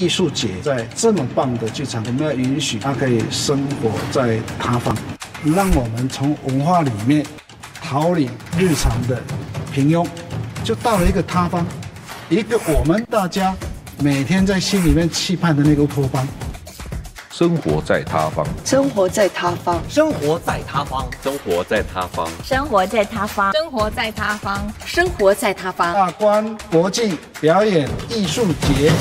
艺术节在这么棒的剧场，我们要允许它可以生活在他方，让我们从文化里面逃离日常的平庸，就到了一个他方，一个我们大家每天在心里面期盼的那个托邦。 生活在他方， 生活在他方， 生活在他方， 生活在他方， 生活在他方， 生活在他方， 生活在他方。 大观国际表演艺术节。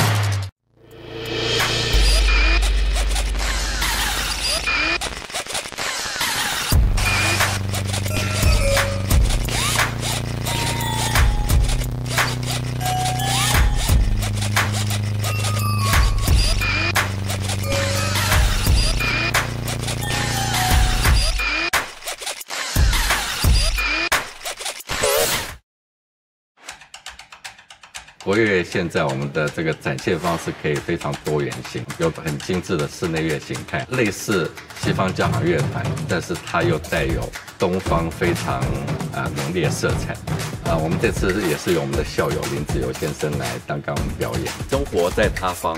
国乐现在我们的这个展现方式可以非常多元性，有很精致的室内乐形态，类似西方交响乐团，但是它又带有东方非常浓烈色彩。我们这次也是由我们的校友林子游先生来担纲我们表演。生活在他方。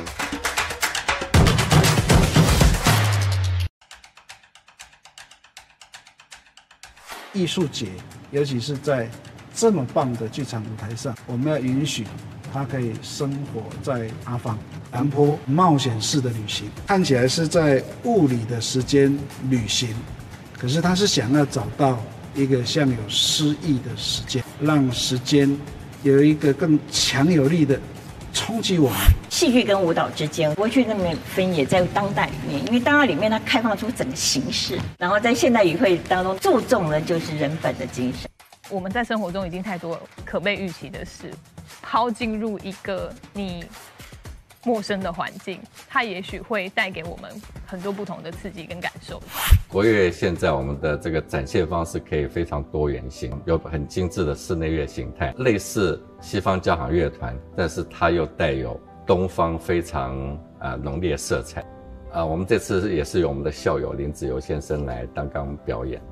艺术节，尤其是在这么棒的剧场舞台上，我们要允许它可以生活在他方。南坡冒险式的旅行，看起来是在物理的时间旅行，可是他是想要找到一个像有诗意的时间，让时间有一个更强有力的冲击我们。 戏剧跟舞蹈之间，过去那么分野在当代里面，因为当代里面它开放出整个形式，然后在现代语汇当中注重的就是人本的精神。 我们在生活中已经太多可被预期的事，抛进入一个你陌生的环境，它也许会带给我们很多不同的刺激跟感受。 国乐现在我们的这个展现方式可以非常多元性，有很精致的室内乐形态，类似西方交响乐团，但是它又带有东方非常浓烈色彩。我们这次也是由我们的校友林子游先生来担纲表演。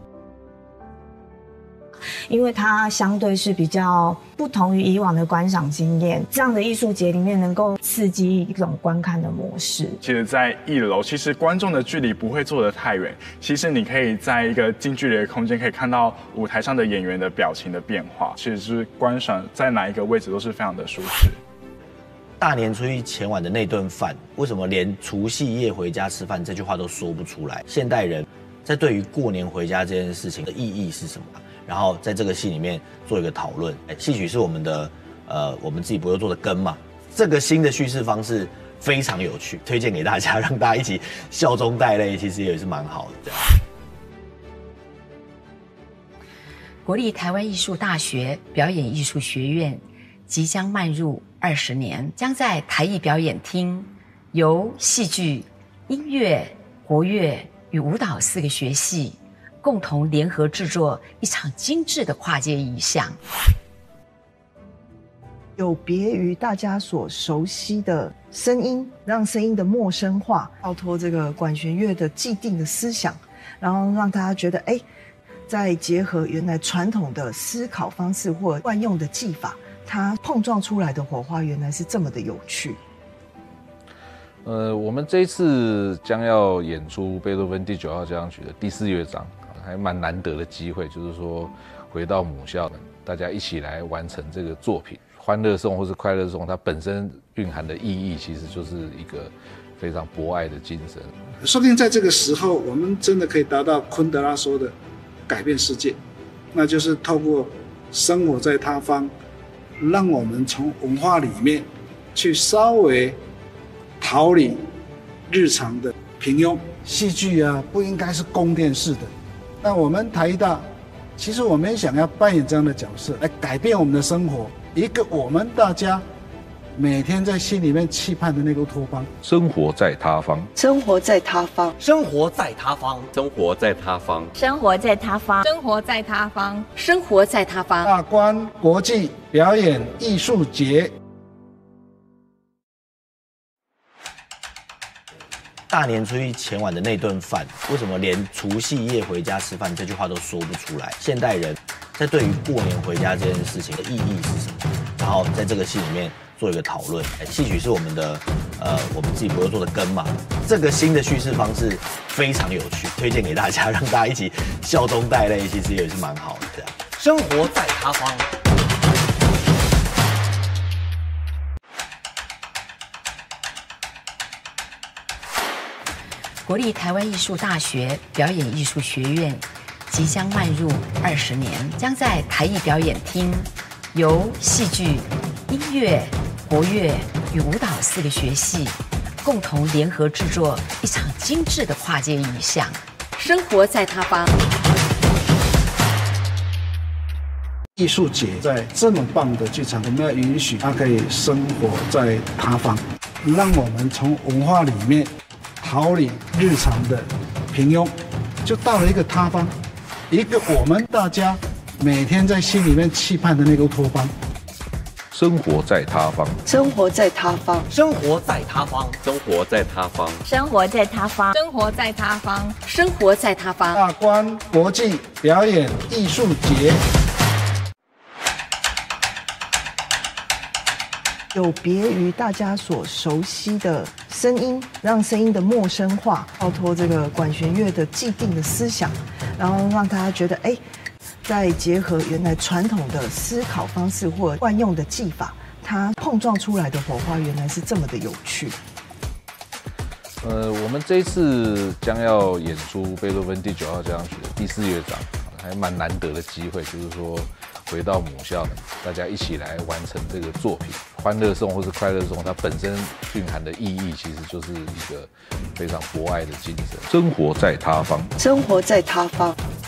因为它相对是比较不同于以往的观赏经验，这样的艺术节里面能够刺激一种观看的模式。 其实在一楼，其实观众的距离不会坐得太远，其实你可以在一个近距离的空间可以看到舞台上的演员的表情的变化，其实是观赏在哪一个位置都是非常的舒适。 大年初一前晚的那顿饭，为什么连除夕夜回家吃饭这句话都说不出来？现代人在对于过年回家这件事情的意义是什么？然后在这个戏里面做一个讨论。戏曲是我们的我们自己不会做的根嘛，这个新的叙事方式非常有趣，推荐给大家，让大家一起笑中带泪，其实也是蛮好的。 国立台湾艺术大学表演艺术学院即将迈入20年，将在台艺表演厅由戏剧、音乐、国乐与舞蹈4个学系共同联合制作一场精致的跨界意象， 有别于大家所熟悉的声音，让声音的陌生化，跳脱这个管弦乐的既定的思想，然后让大家觉得，再结合原来传统的思考方式或惯用的技法，它碰撞出来的火花原来是这么的有趣。 我们这一次将要演出贝多芬第9号交响曲的第4乐章。还蛮难得的机会，就是说回到母校，大家一起来完成这个作品。欢乐颂或是快乐颂，它本身蕴含的意义，其实就是一个非常博爱的精神。 说不定在这个时候，我们真的可以达到昆德拉说的改变世界，那就是透过生活在他方，让我们从文化里面去稍微逃离日常的平庸。戏剧不应该是宫殿式的。那我们台大，其实我们也想要扮演这样的角色，来改变我们的生活，一个我们大家每天在心里面期盼的那个托邦。 生活在他方， 生活在他方， 生活在他方， 生活在他方， 生活在他方， 生活在他方， 生活在他方。 大观国际表演艺术节。 大年初一前晚的那顿饭，为什么连除夕夜回家吃饭这句话都说不出来？现代人在对于过年回家这件事情的意义是什么？然后在这个戏里面做一个讨论。戏曲是我们的我们自己不会做的根嘛。这个新的叙事方式非常有趣，推荐给大家，让大家一起笑中带泪，其实也是蛮好的。这样， 生活在他方。 国立台湾艺术大学表演艺术学院即将迈入20年，将在台艺表演厅由戏剧、音乐、国乐与舞蹈4个学系共同联合制作一场精致的跨界影像。生活在他方。 艺术节在这么棒的剧场，我们要允许它可以生活在他方，让我们从文化里面逃离日常的平庸，就到了一个他方，一个我们大家每天在心里面期盼的那个托邦。 生活在他方， 生活在他方， 生活在他方， 生活在他方， 生活在他方， 生活在他方， 生活在他方。 大观国际表演艺术节有别于大家所熟悉的声音，让声音的陌生化，跳脱这个管弦乐的既定的思想，然后让大家觉得，再结合原来传统的思考方式或惯用的技法，它碰撞出来的火花原来是这么的有趣。 我们这一次将要演出贝多芬第9号交响曲的第4乐章，还蛮难得的机会，就是说回到母校，大家一起来完成这个作品。欢乐颂或是快乐颂，它本身蕴含的意义，其实就是一个非常博爱的精神。生活在他方， 生活在他方。